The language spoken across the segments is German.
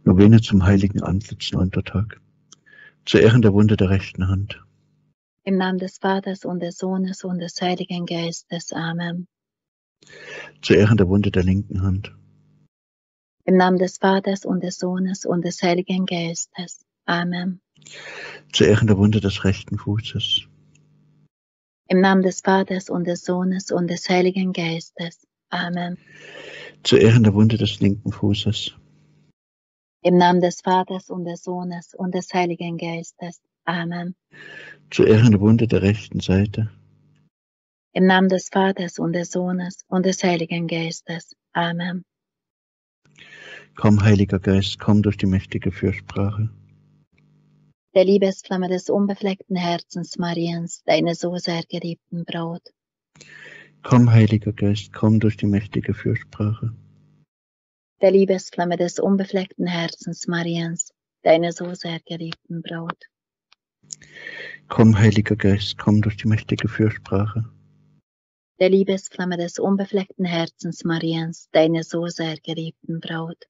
Novene zum heiligen Antlitz, 9. Tag. Zu Ehren der Wunde der rechten Hand. Im Namen des Vaters und des Sohnes und des Heiligen Geistes. Amen. Zu Ehren der Wunde der linken Hand. Im Namen des Vaters und des Sohnes und des Heiligen Geistes. Amen. Zu Ehren der Wunde des rechten Fußes. Im Namen des Vaters und des Sohnes und des Heiligen Geistes. Amen. Zu Ehren der Wunde des linken Fußes. Im Namen des Vaters und des Sohnes und des Heiligen Geistes. Amen. Zu Ehren der Wunde der rechten Seite. Im Namen des Vaters und des Sohnes und des Heiligen Geistes. Amen. Komm, Heiliger Geist, komm durch die mächtige Fürsprache. Der Liebesflamme des unbefleckten Herzens Mariens, deine so sehr geliebten Braut. Komm, Heiliger Geist, komm durch die mächtige Fürsprache. Der Liebesflamme des unbefleckten Herzens Mariens, deine so sehr geliebten Braut. Komm, Heiliger Geist, komm durch die mächtige Fürsprache. Der Liebesflamme des unbefleckten Herzens Mariens, deine so sehr geliebten Braut.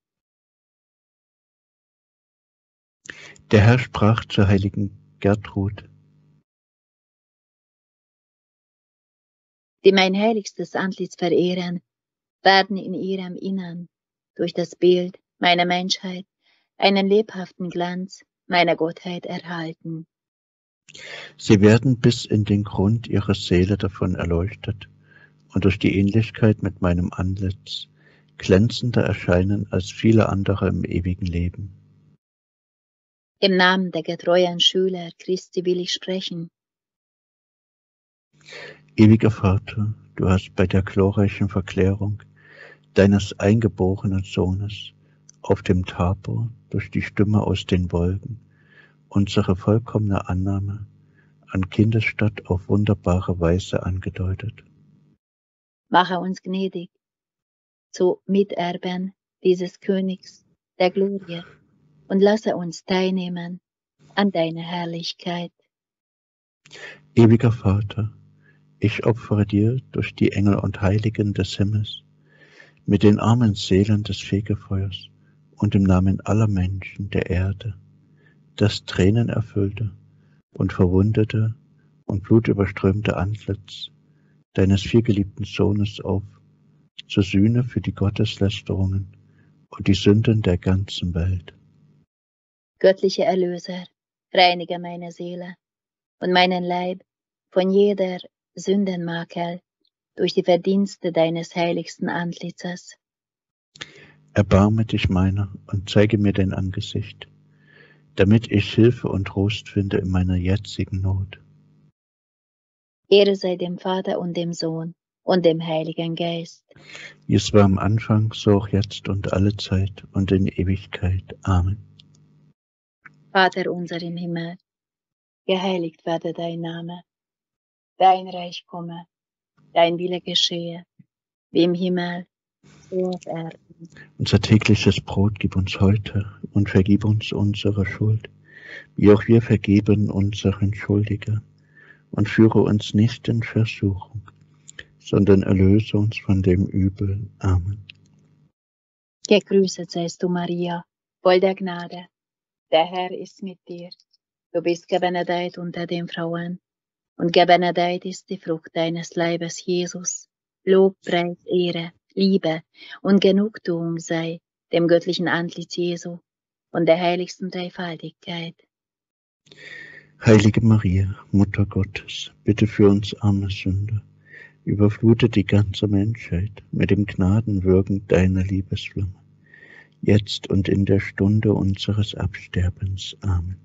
Der Herr sprach zur heiligen Gertrud: Die mein heiligstes Antlitz verehren, werden in ihrem Innern durch das Bild meiner Menschheit einen lebhaften Glanz meiner Gottheit erhalten. Sie werden bis in den Grund ihrer Seele davon erleuchtet und durch die Ähnlichkeit mit meinem Antlitz glänzender erscheinen als viele andere im ewigen Leben. Im Namen der getreuen Schüler Christi will ich sprechen. Ewiger Vater, du hast bei der glorreichen Verklärung deines eingeborenen Sohnes auf dem Tabor durch die Stimme aus den Wolken unsere vollkommene Annahme an Kindesstatt auf wunderbare Weise angedeutet. Mache uns gnädig zu Miterben dieses Königs der Glorie und lasse uns teilnehmen an deiner Herrlichkeit. Ewiger Vater, ich opfere dir durch die Engel und Heiligen des Himmels mit den armen Seelen des Fegefeuers und im Namen aller Menschen der Erde das tränenerfüllte und verwundete und blutüberströmte Antlitz deines vielgeliebten Sohnes auf, zur Sühne für die Gotteslästerungen und die Sünden der ganzen Welt. Göttlicher Erlöser, reinige meine Seele und meinen Leib von jeder Sündenmakel durch die Verdienste deines heiligsten Antlitzes. Erbarme dich meiner und zeige mir dein Angesicht, damit ich Hilfe und Trost finde in meiner jetzigen Not. Ehre sei dem Vater und dem Sohn und dem Heiligen Geist. Wie es war am Anfang, so auch jetzt und alle Zeit und in Ewigkeit. Amen. Vater unser im Himmel, geheiligt werde dein Name. Dein Reich komme, dein Wille geschehe, wie im Himmel, so auf Erden. Unser tägliches Brot gib uns heute und vergib uns unsere Schuld, wie auch wir vergeben unseren Schuldigern. Und führe uns nicht in Versuchung, sondern erlöse uns von dem Übel. Amen. Gegrüßet seist du, Maria, voll der Gnade. Der Herr ist mit dir. Du bist gebenedeit unter den Frauen, und gebenedeit ist die Frucht deines Leibes, Jesus. Lob, Preis, Ehre, Liebe und Genugtuung sei dem göttlichen Antlitz Jesu und der heiligsten Dreifaltigkeit. Heilige Maria, Mutter Gottes, bitte für uns arme Sünder, überflute die ganze Menschheit mit dem Gnadenwirken deiner Liebesflamme, jetzt und in der Stunde unseres Absterbens. Amen.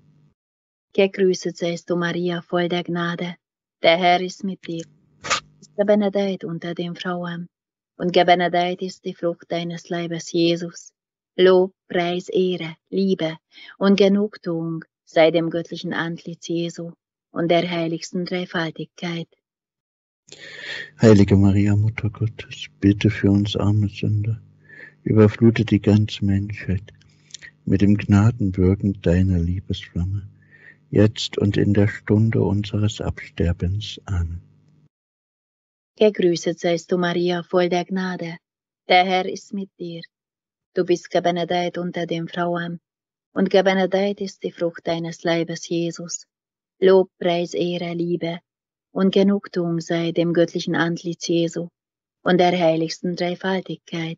Gegrüßet seist du, Maria, voll der Gnade. Der Herr ist mit dir. Du bist gebenedeit unter den Frauen, und gebenedeit ist die Frucht deines Leibes, Jesus. Lob, Preis, Ehre, Liebe und Genugtuung sei dem göttlichen Antlitz Jesu und der heiligsten Dreifaltigkeit. Heilige Maria, Mutter Gottes, bitte für uns arme Sünder, überflute die ganze Menschheit mit dem Gnadenwirken deiner Liebesflamme, jetzt und in der Stunde unseres Absterbens. Amen. Gegrüßet seist du, Maria, voll der Gnade. Der Herr ist mit dir. Du bist gebenedeit unter den Frauen, und gebenedeit ist die Frucht deines Leibes, Jesus. Lob, Preis, Ehre, Liebe und Genugtuung sei dem göttlichen Antlitz Jesu und der heiligsten Dreifaltigkeit.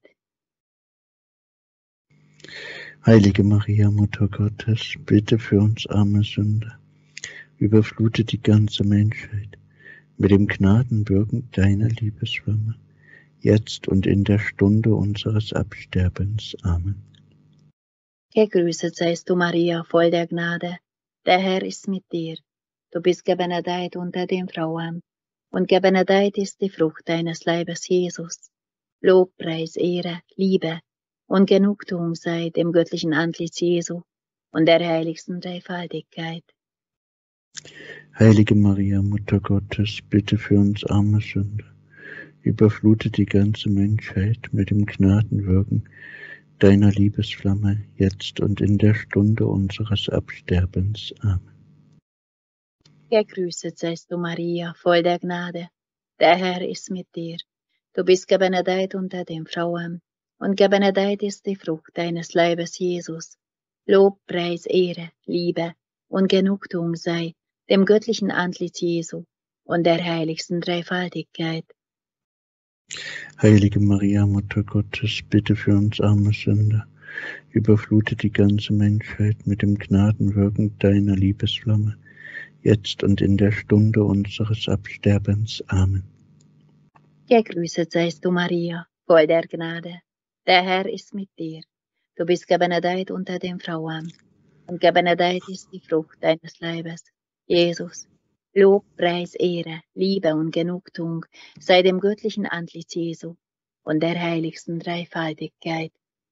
Heilige Maria, Mutter Gottes, bitte für uns arme Sünder, überflute die ganze Menschheit mit dem Gnadenwirken deiner Liebesflamme, jetzt und in der Stunde unseres Absterbens. Amen. Gegrüßet seist du, Maria, voll der Gnade. Der Herr ist mit dir. Du bist gebenedeit unter den Frauen, und gebenedeit ist die Frucht deines Leibes, Jesus. Lob, Preis, Ehre, Liebe und Genugtuung sei dem göttlichen Antlitz Jesu und der heiligsten Dreifaltigkeit. Heilige Maria, Mutter Gottes, bitte für uns arme Sünder, überflute die ganze Menschheit mit dem Gnadenwirken deiner Liebesflamme, jetzt und in der Stunde unseres Absterbens. Amen. Gegrüßet seist du, Maria, voll der Gnade. Der Herr ist mit dir. Du bist gebenedeit unter den Frauen, und gebenedeit ist die Frucht deines Leibes, Jesus. Lob, Preis, Ehre, Liebe und Genugtuung sei dem göttlichen Antlitz Jesu und der heiligsten Dreifaltigkeit. Heilige Maria, Mutter Gottes, bitte für uns arme Sünder, überflute die ganze Menschheit mit dem Gnadenwirken deiner Liebesflamme, jetzt und in der Stunde unseres Absterbens. Amen. Gegrüßet seist du, Maria, voll der Gnade. Der Herr ist mit dir. Du bist gebenedeit unter den Frauen, und gebenedeit ist die Frucht deines Leibes, Jesus. Lob, Preis, Ehre, Liebe und Genugtuung sei dem göttlichen Antlitz Jesu und der heiligsten Dreifaltigkeit.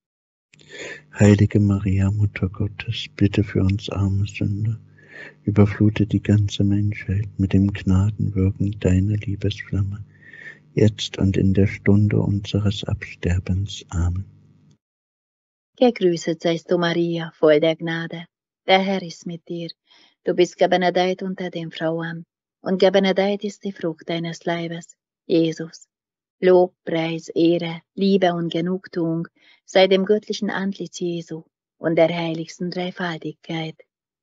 Heilige Maria, Mutter Gottes, bitte für uns arme Sünder, überflute die ganze Menschheit mit dem Gnadenwirken deiner Liebesflamme, jetzt und in der Stunde unseres Absterbens. Amen. Gegrüßet seist du, Maria, voll der Gnade. Der Herr ist mit dir. Du bist gebenedeit unter den Frauen, und gebenedeit ist die Frucht deines Leibes, Jesus. Lob, Preis, Ehre, Liebe und Genugtuung sei dem göttlichen Antlitz Jesu und der heiligsten Dreifaltigkeit.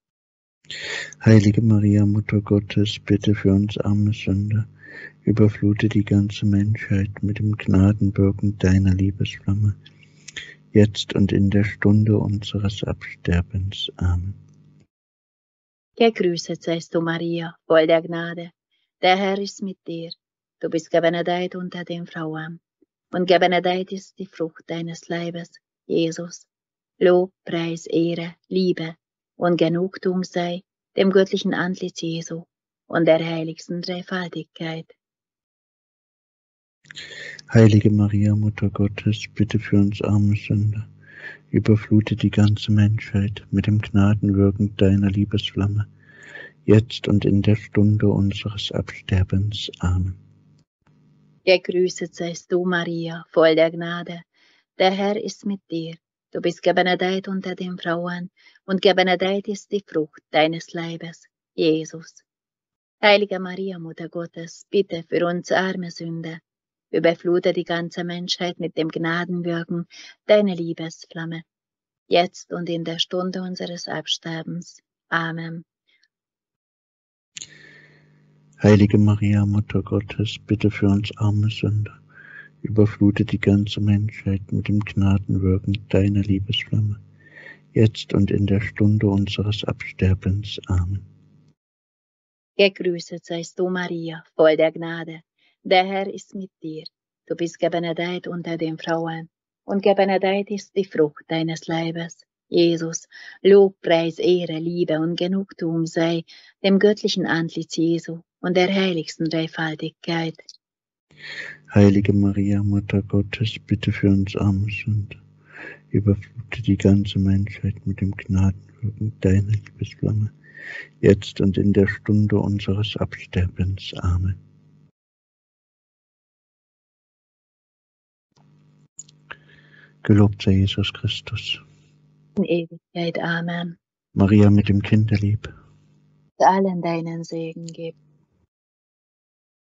Heilige Maria, Mutter Gottes, bitte für uns arme Sünder, überflute die ganze Menschheit mit dem Gnadenwirken deiner Liebesflamme, jetzt und in der Stunde unseres Absterbens. Amen. Gegrüßet seist du, Maria, voll der Gnade. Der Herr ist mit dir. Du bist gebenedeit unter den Frauen, und gebenedeit ist die Frucht deines Leibes, Jesus. Lob, Preis, Ehre, Liebe und Genugtuung sei dem göttlichen Antlitz Jesu und der heiligsten Dreifaltigkeit. Heilige Maria, Mutter Gottes, bitte für uns arme Sünder, überflute die ganze Menschheit mit dem Gnadenwirken deiner Liebesflamme, jetzt und in der Stunde unseres Absterbens. Amen. Gegrüßet seist du, Maria, voll der Gnade. Der Herr ist mit dir. Du bist gebenedeit unter den Frauen, und gebenedeit ist die Frucht deines Leibes, Jesus. Heilige Maria, Mutter Gottes, bitte für uns arme Sünder, überflute die ganze Menschheit mit dem Gnadenwirken deiner Liebesflamme, jetzt und in der Stunde unseres Absterbens. Amen. Heilige Maria, Mutter Gottes, bitte für uns arme Sünder, überflute die ganze Menschheit mit dem Gnadenwirken deiner Liebesflamme, jetzt und in der Stunde unseres Absterbens. Amen. Gegrüßet seist du, Maria, voll der Gnade. Der Herr ist mit dir. Du bist gebenedeit unter den Frauen, und gebenedeit ist die Frucht deines Leibes, Jesus. Lob, Preis, Ehre, Liebe und Genugtuung sei dem göttlichen Antlitz Jesu und der heiligsten Dreifaltigkeit. Heilige Maria, Mutter Gottes, bitte für uns arme Sünder, überflute die ganze Menschheit mit dem Gnadenwirken deiner Liebesflamme, jetzt und in der Stunde unseres Absterbens. Amen. Gelobt sei Jesus Christus. In Ewigkeit. Amen. Maria mit dem Kinderlieb, Allen deinen Segen gib.